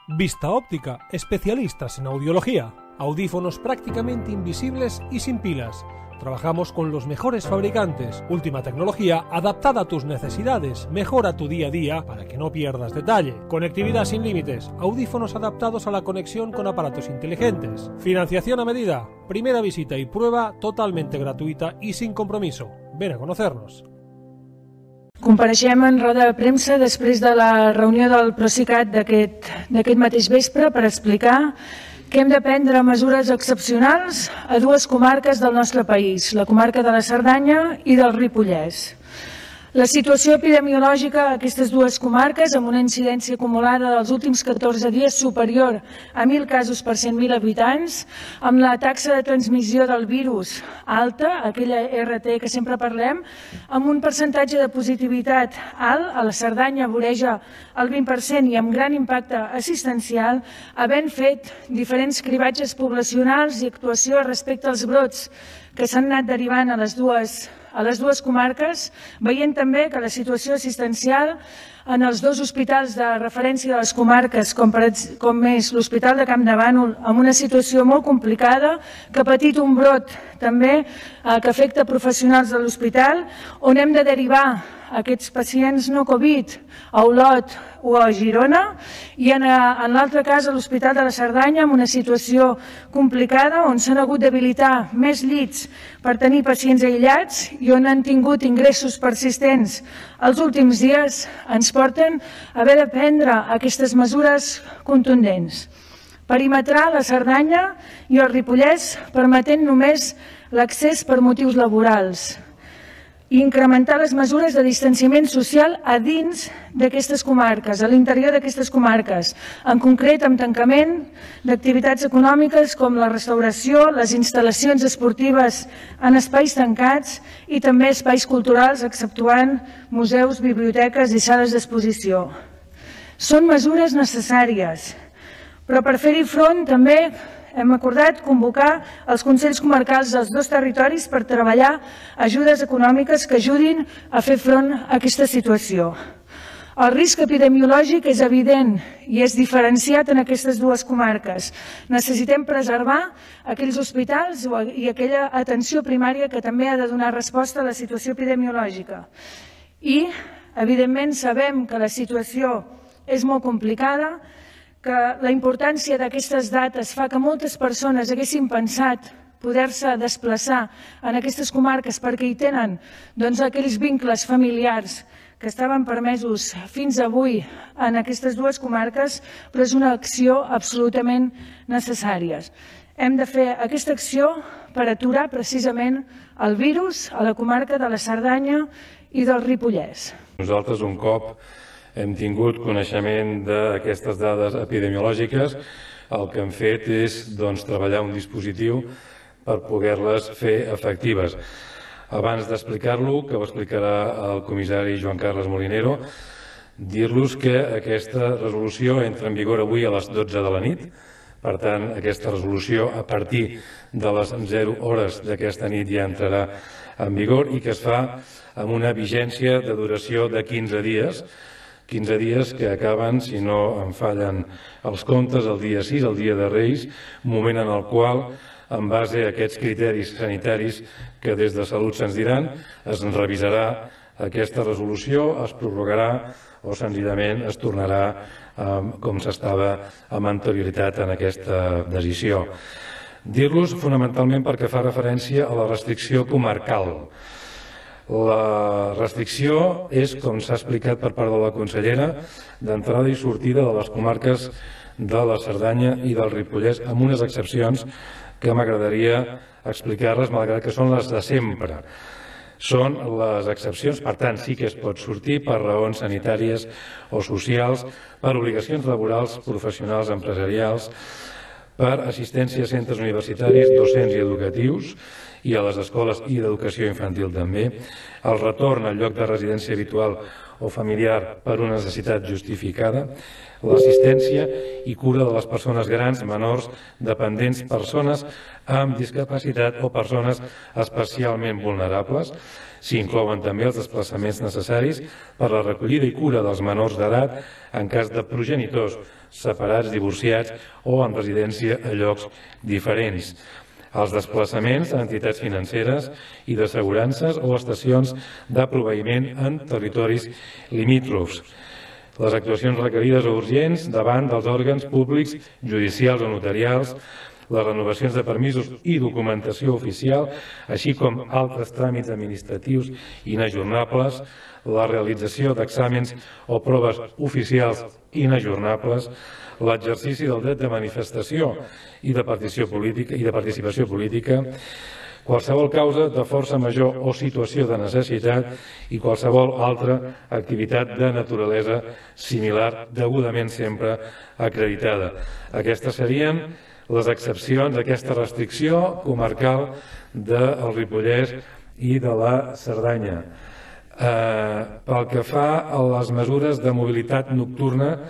Vista Óptica, especialistas en audiología. Audífonos prácticamente invisibles y sin pilas. Trabajamos con los mejores fabricantes. Última tecnología adaptada a tus necesidades. Mejora tu día a día para que no pierdas detalle. Conectividad sin límites. Audífonos adaptados a la conexión con aparatos inteligentes. Financiación a medida. Primera visita y prueba totalmente gratuita y sin compromiso. Ven a conocernos. Compareixem en roda de premsa després de la reunió del Procicat d'aquest mateix vespre per explicar que hem de prendre mesures excepcionals a dues comarques del nostre país, la comarca de la Cerdanya i del Ripollès. La situació epidemiològica a aquestes dues comarques, amb una incidència acumulada dels últims 14 dies superior a 1.000 casos per 100.000 habitants, amb la taxa de transmissió del virus alta, aquella RT que sempre parlem, amb un percentatge de positivitat alt, a la Cerdanya voreja el 20% i amb gran impacte assistencial, havent fet diferents cribatges poblacionals i actuació respecte als brots que s'han anat derivant a les dues comarques, veient també que la situació assistencial en els dos hospitals de referència de les comarques, com és l'Hospital de Campdevànol, amb una situació molt complicada, que ha patit un brot també que afecta professionals de l'hospital, on hem de derivar aquests pacients no Covid a Olot o a Girona, i en l'altre cas a l'Hospital de la Cerdanya amb una situació complicada on s'han hagut d'habilitar més llits per tenir pacients aïllats i on han tingut ingressos persistents els últims dies, ens porten a haver de prendre aquestes mesures contundents. Perimetrar la Cerdanya i el Ripollès permetent només l'accés per motius laborals i incrementar les mesures de distanciament social a dins d'aquestes comarques, a l'interior d'aquestes comarques, en concret amb tancament d'activitats econòmiques com la restauració, les instal·lacions esportives en espais tancats i també espais culturals, exceptuant museus, biblioteques i sales d'exposició. Són mesures necessàries, però per fer-hi front també hem acordat convocar els Consells Comarcals dels dos territoris per treballar ajudes econòmiques que ajudin a fer front a aquesta situació. El risc epidemiològic és evident i és diferenciat en aquestes dues comarques. Necessitem preservar aquells hospitals i aquella atenció primària que també ha de donar resposta a la situació epidemiològica. I, evidentment, sabem que la situació és molt complicada, que la importància d'aquestes dates fa que moltes persones haguessin pensat poder-se desplaçar en aquestes comarques perquè hi tenen aquells vincles familiars que estaven permesos fins avui en aquestes dues comarques, però és una acció absolutament necessària. Hem de fer aquesta acció per aturar precisament el virus a la comarca de la Cerdanya i del Ripollès. Nosaltres, un cop hem tingut coneixement d'aquestes dades epidemiològiques, el que hem fet és treballar un dispositiu per poder-les fer efectives. Abans d'explicar-lo, que ho explicarà el comissari Joan Carles Molinero, dir-los que aquesta resolució entra en vigor avui a les 12 de la nit. Per tant, aquesta resolució a partir de les 0 hores d'aquesta nit ja entrarà en vigor i que es fa amb una vigència de duració de 15 dies, 15 dies que acaben, si no em fallen els comptes, el dia 6, el dia de Reis, moment en el qual, en base a aquests criteris sanitaris que des de Salut se'ns diran, es revisarà aquesta resolució, es prorrogarà o senzillament es tornarà com s'estava amb anterioritat en aquesta decisió. Dir-los fonamentalment perquè fa referència a la restricció comarcal. La restricció és, com s'ha explicat per part de la consellera, d'entrada i sortida de les comarques de la Cerdanya i del Ripollès, amb unes excepcions que m'agradaria explicar-les, malgrat que són les de sempre. Són les excepcions, per tant, sí que es pot sortir per raons sanitàries o socials, per obligacions laborals, professionals, empresarials, per assistència a centres universitaris, docents i educatius, i a les escoles i d'educació infantil també, el retorn al lloc de residència habitual o familiar per una necessitat justificada, l'assistència i cura de les persones grans, menors, dependents, persones amb discapacitat o persones especialment vulnerables. S'hi inclouen també els desplaçaments necessaris per a la recollida i cura dels menors d'edat en cas de progenitors separats, divorciats o en residència a llocs diferents. Els desplaçaments a entitats financeres i d'assegurances o estacions de proveïment en territoris limítrofs. Les actuacions requerides o urgents davant dels òrgans públics, judicials o notarials, les renovacions de permisos i documentació oficial, així com altres tràmits administratius inajornables, la realització d'exàmens o proves oficials inajornables, l'exercici del dret de manifestació i de participació política, qualsevol causa de força major o situació de necessitat i qualsevol altra activitat de naturalesa similar, degudament sempre acreditada. Aquestes serien les excepcions d'aquesta restricció comarcal del Ripollès i de la Cerdanya. Pel que fa a les mesures de mobilitat nocturna,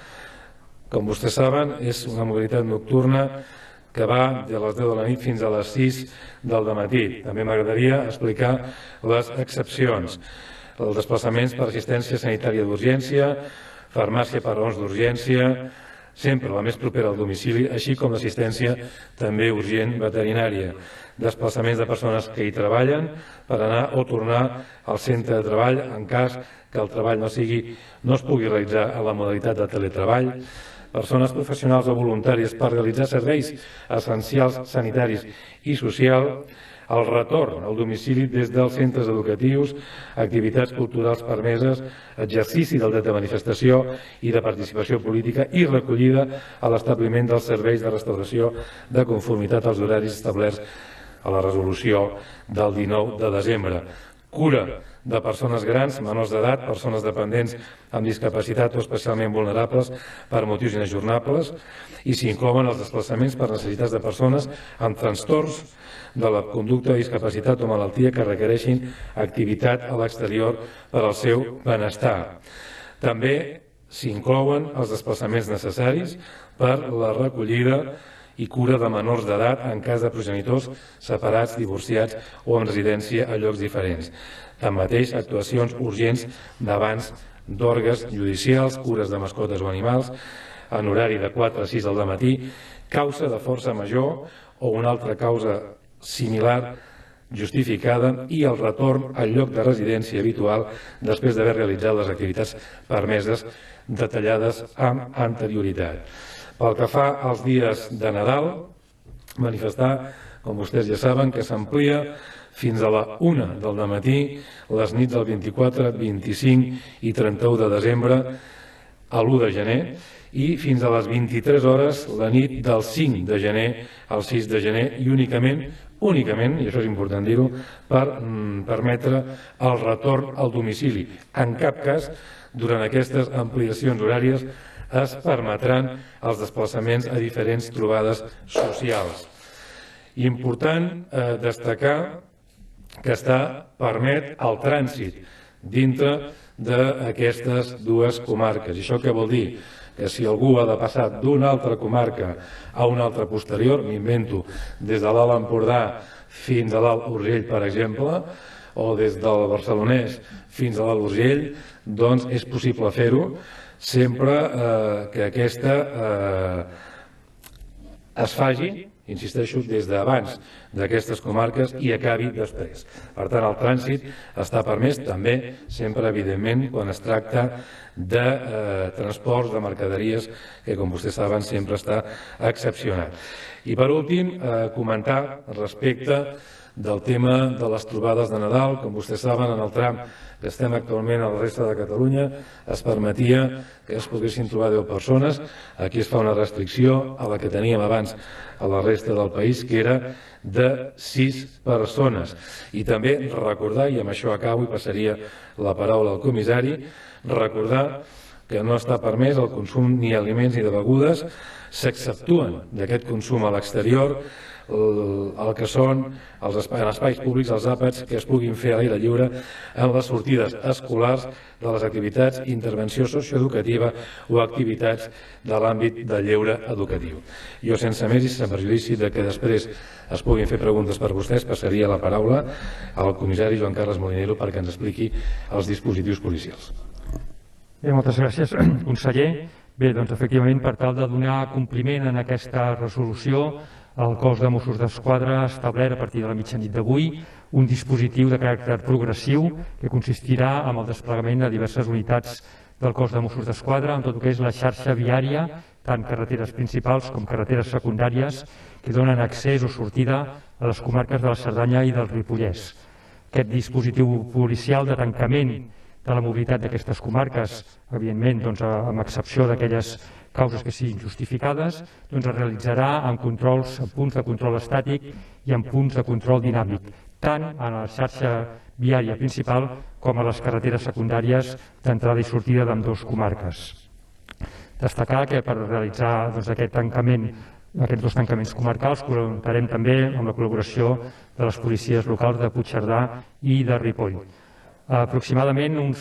com vostès saben, és una mobilitat nocturna que va de les 10 de la nit fins a les 6 del matí. També m'agradaria explicar les excepcions. Els desplaçaments per assistència sanitària d'urgència, farmàcia per raons d'urgència, sempre la més propera al domicili, així com l'assistència també urgent veterinària. Desplaçaments de persones que hi treballen per anar o tornar al centre de treball en cas que el treball no es pugui realitzar a la modalitat de teletreball, persones professionals o voluntàries per realitzar serveis essencials sanitaris i socials, el retorn al domicili des dels centres educatius, activitats culturals permeses, exercici del dret de manifestació i de participació política i recollida a l'establiment dels serveis de restauració de conformitat als horaris establerts a la resolució del 19 de desembre. Cura de persones grans, menors d'edat, persones dependents amb discapacitat o especialment vulnerables per motius inajornables, i s'hi inclouen els desplaçaments per necessitats de persones amb trastorns de la conducta, discapacitat o malaltia que requereixin activitat a l'exterior per al seu benestar. També s'hi inclouen els desplaçaments necessaris per la recollida i cura de menors d'edat en cas de progenitors separats, divorciats o en residència a llocs diferents. Tanmateix, actuacions urgents d'abans d'òrgans judicials, cures de mascotes o animals, en horari de 4 a 6 del matí, causa de força major o una altra causa similar justificada i el retorn al lloc de residència habitual després d'haver realitzat les activitats permeses detallades amb anterioritat. Pel que fa als dies de Nadal, manifestar, com vostès ja saben, que s'amplia fins a la 1 del matí les nits del 24, 25 i 31 de desembre a l'1 de gener i fins a les 23 hores la nit del 5 de gener al 6 de gener i únicament, i això és important dir-ho, per permetre el retorn al domicili. En cap cas, durant aquestes ampliacions horàries, es permetran els desplaçaments a diferents trobades socials. Important destacar que permet el trànsit dintre d'aquestes dues comarques. I això què vol dir? Que si algú ha de passar d'una altra comarca a una altra posterior, m'invento, des de l'Alt Empordà fins a l'Alt Urgell, per exemple, o des del Barcelonès fins a l'Alt Urgell, doncs és possible fer-ho, sempre que aquesta es faci, insisteixo, des d'abans d'aquestes comarques i acabi després. Per tant, el trànsit està permès també, sempre, evidentment, quan es tracta de transports de mercaderies, que, com vostès saben, sempre està excepcionat. I, per últim, comentar respecte del tema de les trobades de Nadal. Com vostès saben, en el tram que estem actualment a la resta de Catalunya es permetia que es poguessin trobar 10 persones. Aquí es fa una restricció a la que teníem abans a la resta del país, que era de 6 persones. I també recordar, i amb això acabo i passaria la paraula al comissari, recordar que no està permès el consum ni d'aliments ni de begudes, s'exceptuen d'aquest consum a l'exterior el que són en espais públics, els àpats que es puguin fer a l'aire lliure en les sortides escolars de les activitats d'intervenció socioeducativa o activitats de l'àmbit del lleure educatiu. Jo, sense més i sense perjudici que després es puguin fer preguntes per vostès, passaria la paraula al comissari Joan Carles Molinero perquè ens expliqui els dispositius policials. Bé, moltes gràcies, conseller. Bé, doncs efectivament, per tal de donar compliment en aquesta resolució, el cos de Mossos d'Esquadra ha establert a partir de la mitjanit d'avui un dispositiu de caràcter progressiu que consistirà en el desplegament de diverses unitats del cos de Mossos d'Esquadra en tot el que és la xarxa viària, tant carreteres principals com carreteres secundàries, que donen accés o sortida a les comarques de la Cerdanya i del Ripollès. Aquest dispositiu policial de tancament de la mobilitat d'aquestes comarques, evidentment, amb excepció d'aquelles causes que siguin justificades, es realitzarà en punts de control estàtic i en punts de control dinàmic, tant a la xarxa viària principal com a les carreteres secundàries d'entrada i sortida d'ambdós comarques. Destacar que per realitzar aquests dos tancaments comarcals comptarem també amb la col·laboració de les policies locals de Puigcerdà i de Ripoll. Aproximadament uns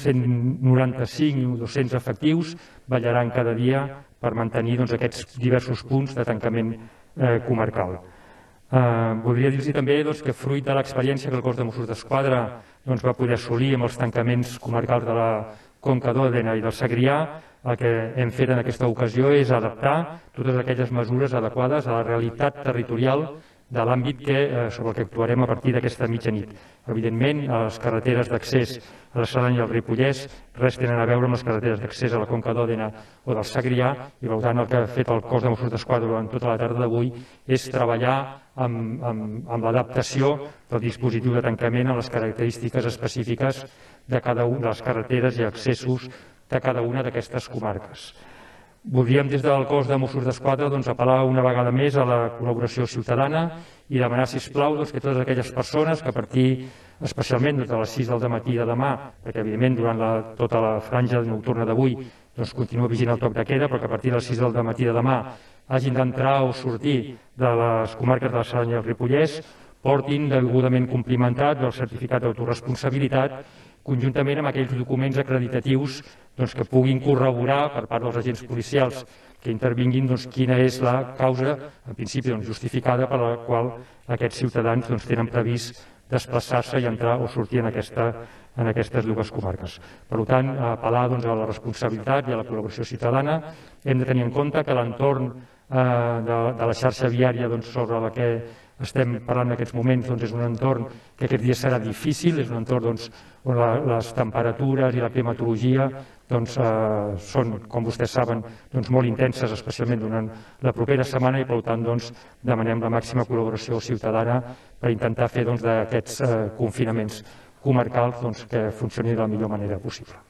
195 o 200 efectius vetllaran cada dia per mantenir aquests diversos punts de tancament comarcal. Voldria dir-los també que fruit de l'experiència que el cos de Mossos d'Esquadra va poder assolir amb els tancaments comarcals de la Conca d'Òdena i del Segrià, el que hem fet en aquesta ocasió és adaptar totes aquelles mesures adequades a la realitat territorial de l'àmbit sobre el que actuarem a partir d'aquesta mitjanit. Evidentment, les carreteres d'accés a la Cerdanya i al Ripollès res tenen a veure amb les carreteres d'accés a la Conca d'Òdena o del Segrià, i per tant el que ha fet el cos de Mossos d'Esquadra durant tota la tarda d'avui és treballar amb l'adaptació del dispositiu de tancament a les característiques específiques de cada una de les carreteres i accessos de cada una d'aquestes comarques. Voldríem des del cos de Mossos d'Esquadra apel·lar una vegada més a la col·laboració ciutadana i demanar, sisplau, que totes aquelles persones que a partir, especialment de les 6 del matí de demà, perquè evidentment durant tota la franja nocturna d'avui continua vigent el toc de queda, però que a partir de les 6 del matí de demà hagin d'entrar o sortir de les comarques de la Cerdanya i el Ripollès, portin degudament complimentat el certificat d'autoresponsabilitat conjuntament amb aquells documents acreditatius que puguin corroborar per part dels agents policials que intervinguin quina és la causa, en principi justificada, per la qual aquests ciutadans tenen previst desplaçar-se i entrar o sortir en aquestes dues comarques. Per tant, apel·lar a la responsabilitat i a la col·laboració ciutadana. Hem de tenir en compte que l'entorn de la xarxa viària sobre la que estem parlant en aquests moments és un entorn que aquests dies serà difícil, és un entorn on les temperatures i la climatologia són, com vostès saben, molt intenses, especialment durant la propera setmana, i per tant demanem la màxima col·laboració ciutadana per intentar fer d'aquests confinaments comarcals que funcionin de la millor manera possible.